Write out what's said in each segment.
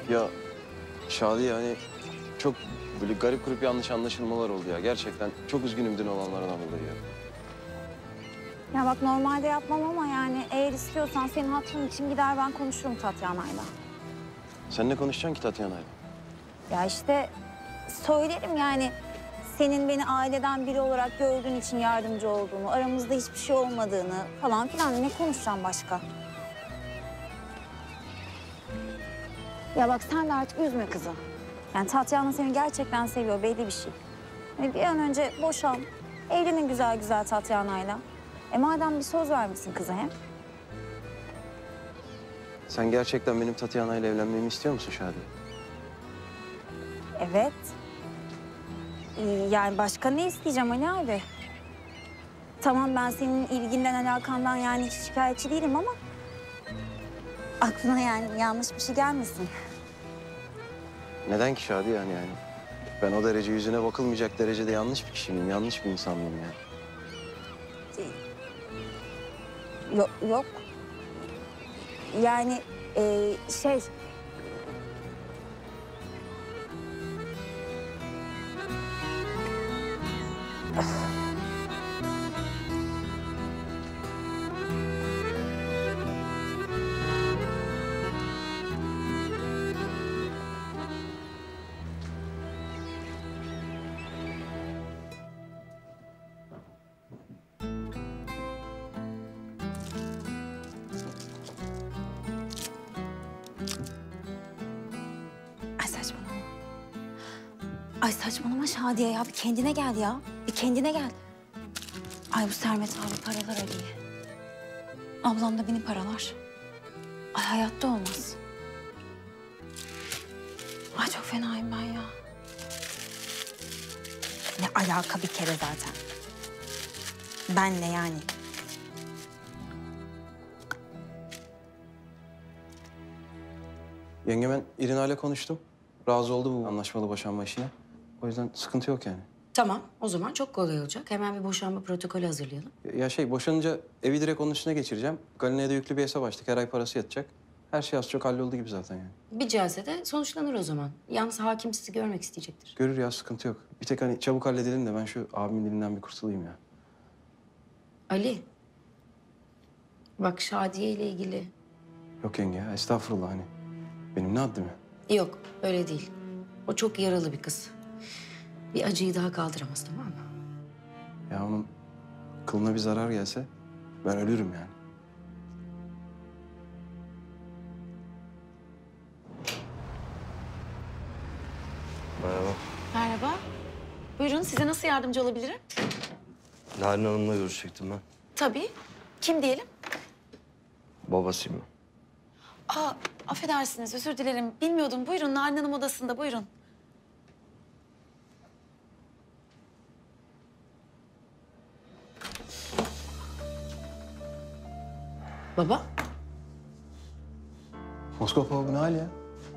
Ya Şadi yani çok böyle garip grup yanlış anlaşılmalar oldu ya. Gerçekten çok üzgünüm dün olanlardan dolayı ya. Ya bak normalde yapmam ama yani eğer istiyorsan senin hatırın için gider ben konuşurum Tatyana'yla. Sen ne konuşacaksın ki Tatyana'yla? Ya işte söylerim yani senin beni aileden biri olarak gördüğün için yardımcı olduğunu, aramızda hiçbir şey olmadığını falan filan ne konuşacağım başka? Ya bak sen de artık üzme kızı. Yani Tatyana seni gerçekten seviyor belli bir şey. Hani bir an önce boşan, evlenin güzel güzel Tatyana'yla. Madem bir söz vermişsin kıza hem. Sen gerçekten benim Tatyana'yla evlenmemi istiyor musun Şadi? Evet. Yani başka ne isteyeceğim Ali abi? Tamam ben senin ilginden, alakandan yani hiç şikayetçi değilim ama... aklına yani yanlış bir şey gelmesin. Neden ki Şadi yani? Ben o derece yüzüne bakılmayacak derecede yanlış bir kişi miyim? Yanlış bir insan mıyım yani? Yok, yok. Yani şey... Ay saçmalama. Ay saçmalama Şadiye ya. Bir kendine gel ya. Bir kendine gel. Ay bu Sermet abi paralar Ali'yi. Ablam da beni paralar. Ay hayatta olmaz. Ay çok fenayım ben ya. Ne alaka bir kere zaten. Benle yani. Yenge ben İrina ile konuştum. Razı oldu bu anlaşmalı boşanma işine. O yüzden sıkıntı yok yani. Tamam, o zaman çok kolay olacak. Hemen bir boşanma protokolü hazırlayalım. Ya boşanınca evi direkt onun üstüne geçireceğim. Galina'ya da yüklü bir hesap açtık. Her ay parası yatacak. Her şey az çok halloldu gibi zaten yani. Bir celsede sonuçlanır o zaman. Yalnız hakim sizi görmek isteyecektir. Görür ya sıkıntı yok. Bir tek hani çabuk halledelim de ben şu abimin dilinden bir kurtulayım ya. Ali, bak Şadiye ile ilgili... Yok yenge ya estağfurullah hani. Benim ne haddime? Yok, öyle değil. O çok yaralı bir kız. Bir acıyı daha kaldıramaz, tamam mı? Ya onun kılına bir zarar gelse ben ölürüm yani. Merhaba. Merhaba. Buyurun, size nasıl yardımcı olabilirim? Narin Hanım'la görüşecektim ben. Tabii. Kim diyelim? Babasıyım ben. Aa, affedersiniz, özür dilerim. Bilmiyordum. Buyurun, Narin Hanım odasında, buyurun. Baba, Moskova bu ne hal ya?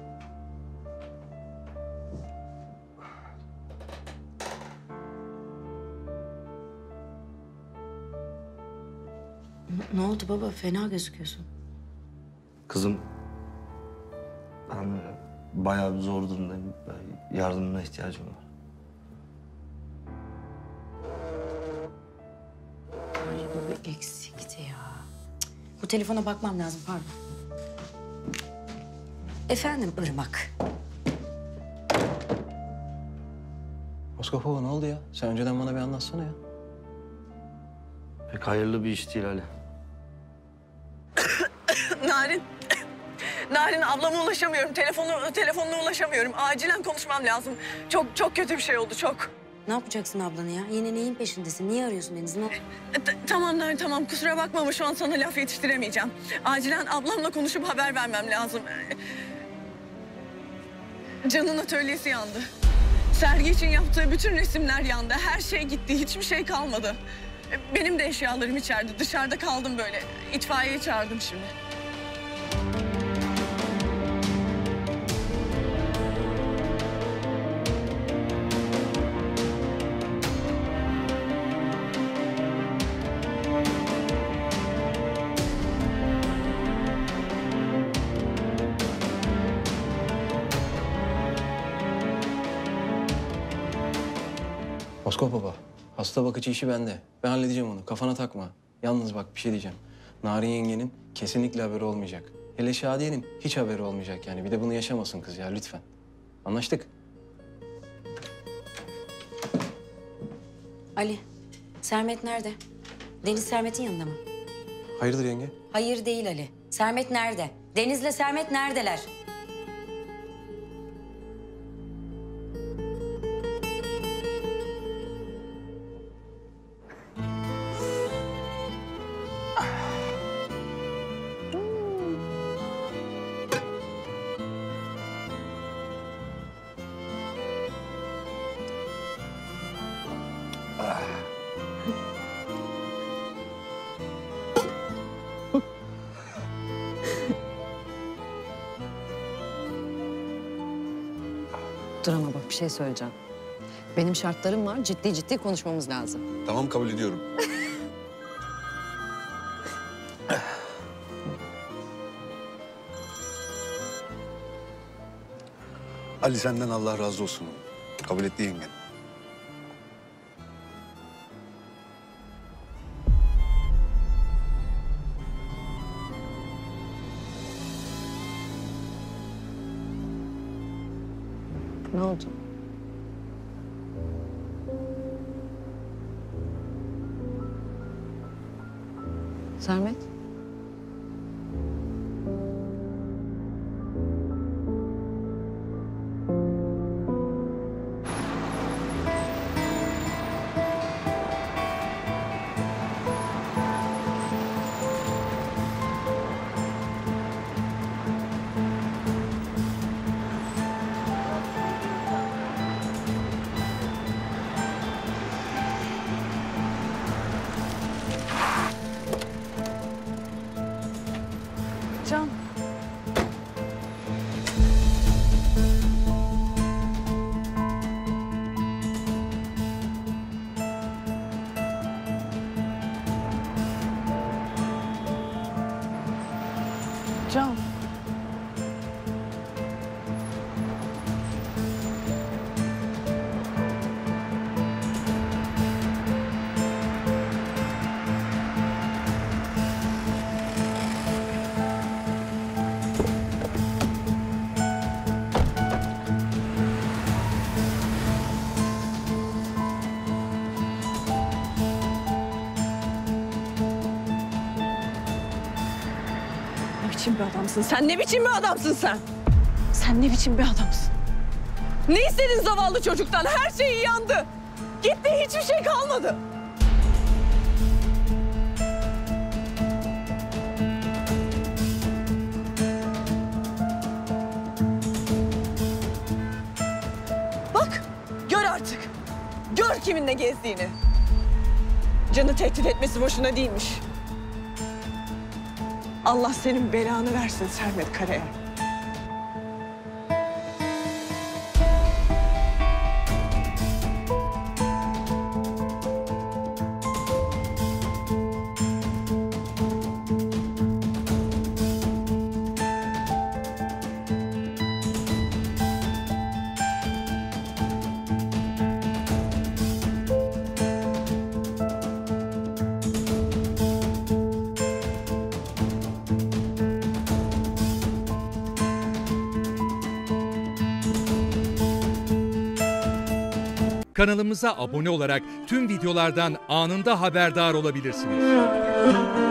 ne oldu baba? Fena gözüküyorsun. Kızım, ben bayağı bir zor durumdayım. Yardımına ihtiyacım var. Ay bu bir eksikti ya. Cık, bu telefona bakmam lazım, pardon. Efendim Irmak. Moskova ne oldu ya? Sen önceden bana bir anlatsana ya. Pek hayırlı bir iş değil Ali. Narin. Narin ablama ulaşamıyorum. Telefonuna ulaşamıyorum. Acilen konuşmam lazım. Çok kötü bir şey oldu çok. Ne yapacaksın ablanı ya? Yine neyin peşindesin? Niye arıyorsun Deniz? Tamam Narin tamam. Kusura bakma ama şu an sana laf yetiştiremeyeceğim. Acilen ablamla konuşup haber vermem lazım. Can'ın atölyesi yandı. Sergi için yaptığı bütün resimler yandı. Her şey gitti. Hiçbir şey kalmadı. Benim de eşyalarım içeride. Dışarıda kaldım böyle. İtfaiyeyi çağırdım şimdi. Moskova baba, hasta bakıcı işi bende. Ben halledeceğim onu, kafana takma. Yalnız bak bir şey diyeceğim. Narin yengenin kesinlikle haberi olmayacak. Hele Şadiye'nin hiç haberi olmayacak yani. Bir de bunu yaşamasın kız ya lütfen. Anlaştık. Ali, Sermet nerede? Deniz Sermet'in yanında mı? Hayırdır yenge? Hayır değil Ali. Sermet nerede? Deniz'le Sermet neredeler? Dur ama bak bir şey söyleyeceğim. Benim şartlarım var. Ciddi ciddi konuşmamız lazım. Tamam, kabul ediyorum. Ali senden Allah razı olsun. Kabul etti yengen. Ne oldu? Sermet? Can. Can. Ne biçim bir adamsın sen? Ne biçim bir adamsın sen? Sen ne biçim bir adamsın? Ne istedin zavallı çocuktan? Her şey yandı. Gitti, hiçbir şey kalmadı. Bak, gör artık. Gör kiminle gezdiğini. Canı tehdit etmesi boşuna değilmiş. Allah senin belanı versin Sermet Karayel. Kanalımıza abone olarak tüm videolardan anında haberdar olabilirsiniz.